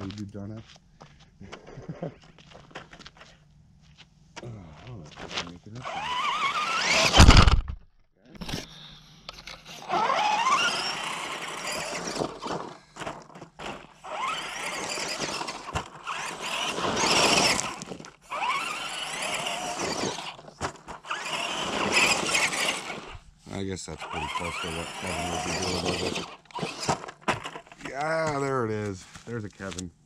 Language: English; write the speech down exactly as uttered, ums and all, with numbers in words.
how you do donuts. Oh, let's make it up. I guess that's pretty close to what Kevin would be doing with it. Yeah, there it is. There's a Kevin.